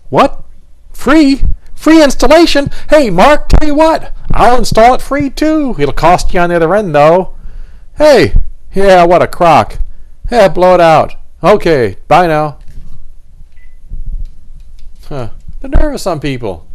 What? Free? Free installation? Hey, Mark, tell you what. I'll install it free, too. It'll cost you on the other end, though. Hey. Yeah, what a crock. Yeah, blow it out. Okay, bye now. Huh. The nerve of some people.